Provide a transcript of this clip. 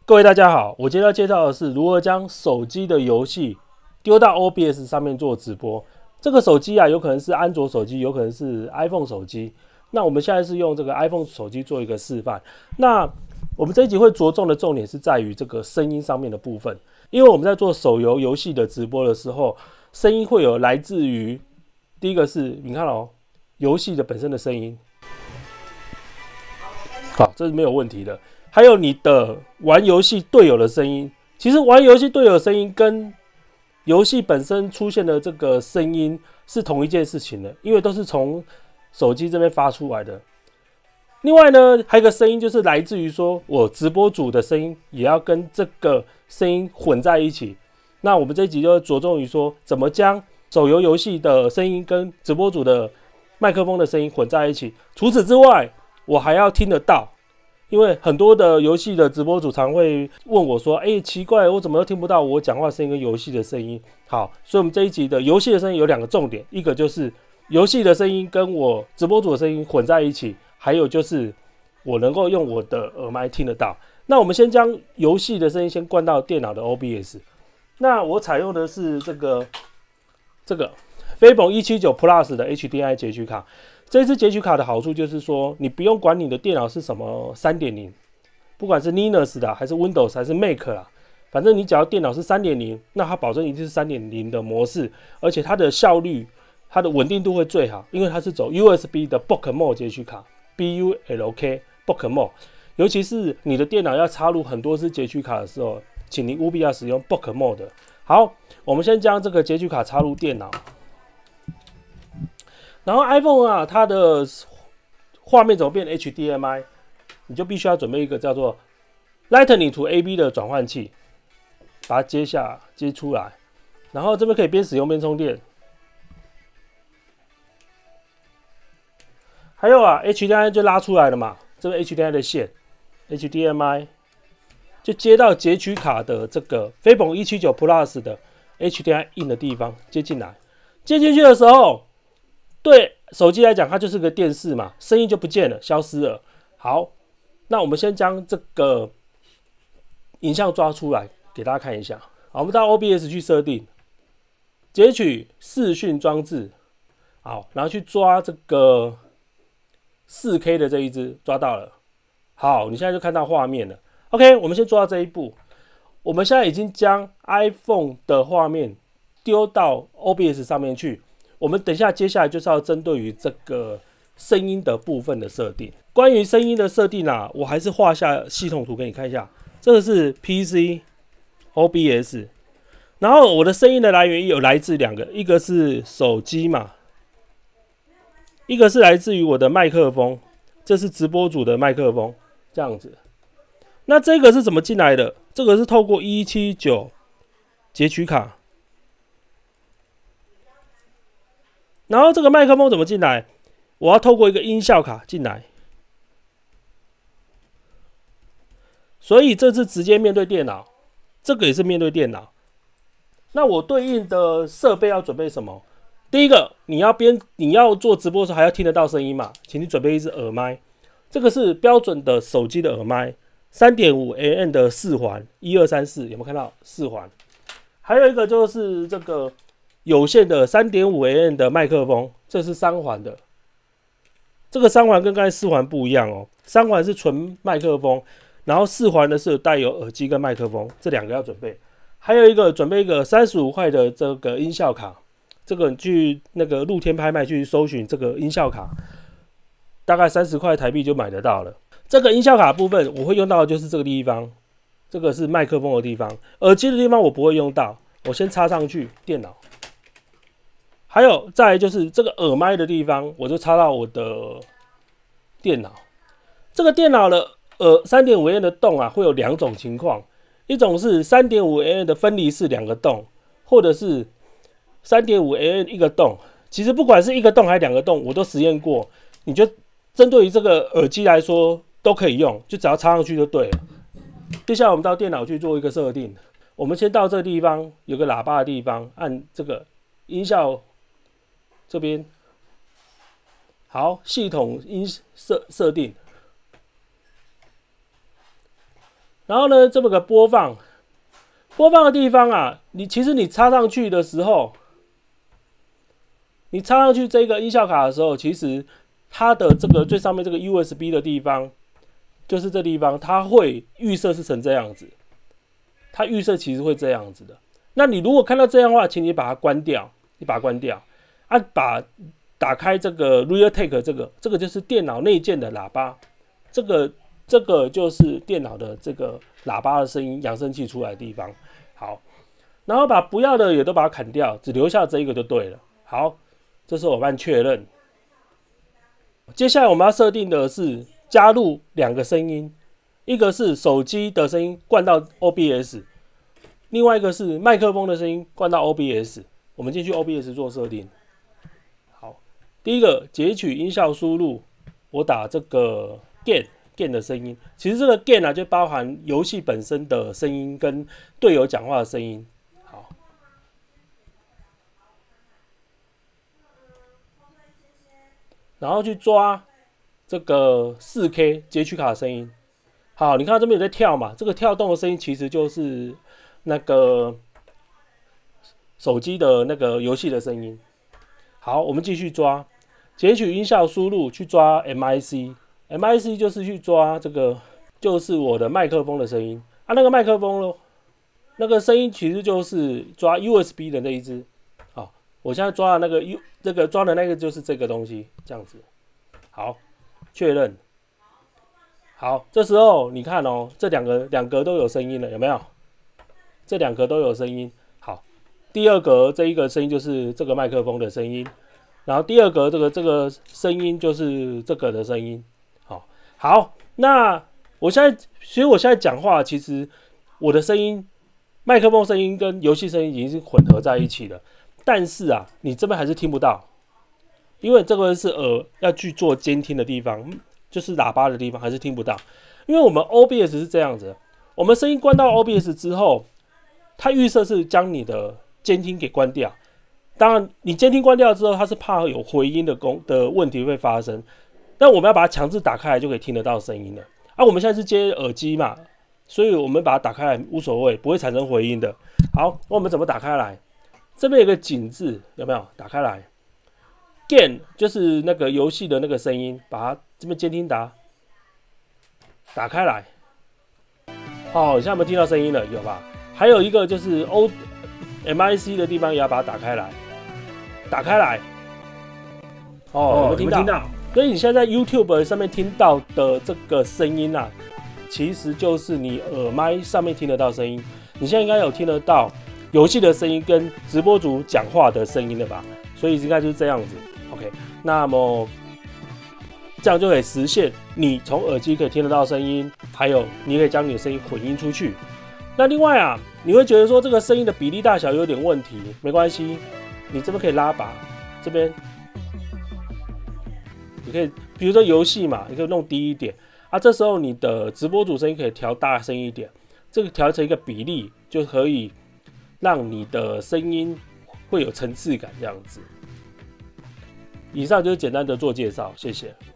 各位大家好，我今天要介绍的是如何将手机的游戏丢到 OBS 上面做直播。这个手机啊，有可能是安卓手机，有可能是 iPhone 手机。那我们现在是用这个 iPhone 手机做一个示范。那我们这一集会着重的重点是在于这个声音上面的部分，因为我们在做手游游戏的直播的时候，声音会有来自于第一个是你看哦，游戏的本身的声音，好，这是没有问题的。还有你的玩游戏队友的声音，其实玩游戏队友的声音跟游戏本身出现的这个声音是同一件事情的，因为都是从手机这边发出来的。另外呢，还有一个声音就是来自于说我直播主的声音也要跟这个声音混在一起。那我们这一集就着重于说怎么将手游游戏的声音跟直播主的麦克风的声音混在一起。除此之外，我还要听得到。因为很多的游戏的直播主常会问我说：“奇怪，我怎么都听不到我讲话声音跟游戏的声音？”好，所以我们这一集的游戏的声音有两个重点，一个就是游戏的声音跟我直播主的声音混在一起，还有就是我能够用我的耳麦听得到。那我们先将游戏的声音先灌到电脑的 OBS。那我采用的是这个飞鹏179 Plus 的 HDMI 截取卡。这支截取卡的好处就是说，你不用管你的电脑是什么 3.0， 不管是 Linux 的还是 Windows 还是 Mac 啦，反正你只要电脑是 3.0， 那它保证一定是 3.0 的模式，而且它的效率、它的稳定度会最好，因为它是走 USB 的 Bulk Mode 截取卡 ，BULK Bulk Mode。尤其是你的电脑要插入很多支截取卡的时候，请您务必要使用 Bulk Mode。好，我们先将这个截取卡插入电脑。然后 iPhone 啊，它的画面怎么变 HDMI？ 你就必须要准备一个叫做 Lightning to AB 的转换器，把它接出来。然后这边可以边使用边充电。还有啊 ，HDMI 就拉出来了嘛，这个 HDMI 的线 ，HDMI 就接到截取卡的这个飞鹏179 Plus 的 HDMI in 的地方接进来。接进去的时候，对手机来讲，它就是个电视嘛，声音就不见了，消失了。好，那我们先将这个影像抓出来给大家看一下。好，我们到 OBS 去设定，截取视讯装置，好，然后去抓这个 4K 的这一支，抓到了。好，你现在就看到画面了。OK， 我们先做到这一步。我们现在已经将 iPhone 的画面丢到 OBS 上面去。我们等一下，接下来就是要针对于这个声音的部分的设定。关于声音的设定啊，我还是画下系统图给你看一下。这个是 PC OBS， 然后我的声音的来源有来自两个，一个是手机嘛，一个是来自于我的麦克风，这是直播主的麦克风，这样子。那这个是怎么进来的？这个是透过179截取卡。然后这个麦克风怎么进来？我要透过一个音效卡进来，所以这是直接面对电脑，这个也是面对电脑。那我对应的设备要准备什么？第一个，你要做直播的时候还要听得到声音嘛，请你准备一支耳麦，这个是标准的手机的耳麦，3.5mm 的4环，1234，有没有看到4环？还有一个就是这个有线的 3.5mm 的麦克风，这是3环的。这个3环跟刚才4环不一样哦，3环是纯麦克风，然后4环呢是有带有耳机跟麦克风，这两个要准备。还有一个准备一个35块的这个音效卡，这个去那个露天拍卖去搜寻这个音效卡，大概30块台币就买得到了。这个音效卡的部分我会用到的就是这个地方，这个是麦克风的地方，耳机的地方我不会用到，我先插上去电脑。还有再来就是这个耳麦的地方，我就插到我的电脑。这个电脑的3.5mm 的洞啊，会有两种情况，一种是 3.5mm 的分离式2个洞，或者是 3.5mm 一个洞。其实不管是一个洞还是2个洞，我都实验过。你就针对于这个耳机来说都可以用，就只要插上去就对了。接下来我们到电脑去做一个设定。我们先到这个地方有个喇叭的地方，按这个音效。这边好，系统音设定， 然后呢，这么个播放的地方啊，其实你插上去的时候，你插上去这个音效卡的时候，其实它的这个最上面这个 USB 的地方，就是这地方，它会预设是成这样子，它预设其实会这样子的。那你如果看到这样的话，请你把它关掉，打开这个 Realtek 这个就是电脑内建的喇叭，这个就是电脑的这个喇叭的声音扬声器出来的地方。好，然后把不要的也都把它砍掉，只留下这一个就对了。好，这时候我按确认。接下来我们要设定的是加入2个声音，一个是手机的声音灌到 OBS， 另外一个是麦克风的声音灌到 OBS。我们进去 OBS 做设定。好，第一个截取音效输入，我打这个 gain 的声音，其实这个 gain 啊就包含游戏本身的声音跟队友讲话的声音。好，然后去抓这个 4K 截取卡的声音。好，你看到这边有在跳嘛？这个跳动的声音其实就是那个手机的那个游戏的声音。好，我们继续抓，截取音效输入去抓 MIC 就是去抓这个，就是我的麦克风的声音啊。那个麦克风咯，那个声音其实就是抓 USB 的那一只。好，我现在抓的那个抓的那个就是这个东西，这样子。好，确认。好，这时候你看哦，这两格都有声音了，有没有？这2格都有声音。好，第2格这一个声音就是这个麦克风的声音，然后第2格这个声音就是这个的声音。好，那其实我现在讲话，其实我的声音，麦克风声音跟游戏声音已经是混合在一起了，但是啊，你这边还是听不到，因为这个是要去做监听的地方，就是喇叭的地方还是听不到，因为我们 OBS 是这样子，我们声音关到 OBS 之后，它预设是将你的监听给关掉。当然，你监听关掉之后，它是怕有回音的问题会发生。但我们要把它强制打开来，就可以听得到声音了。我们现在是接耳机嘛，所以我们把它打开来无所谓，不会产生回音的。好，那我们怎么打开来？这边有个井字，有没有？打开来 ，gain 就是那个游戏的那个声音，把它这边监听打开来。好，现在有没有听到声音了？有吧？还有一个就是 MIC 的地方也要把它打开来。哦，有没有听到？所以你现在在 YouTube 上面听到的这个声音啊，其实就是你耳麦上面听得到声音。你现在应该有听得到游戏的声音跟直播主讲话的声音了吧？所以应该就是这样子。OK， 那么这样就可以实现你从耳机可以听得到声音，还有你可以将你的声音混音出去。那另外啊，你会觉得说这个声音的比例大小有点问题，没关系，你这边可以拉拔，这边。你可以，比如说游戏嘛，你可以弄低一点啊。这时候你的直播主声音可以调大声一点，这个调成一个比例，就可以让你的声音会有层次感这样子。以上就是简单的做介绍，谢谢。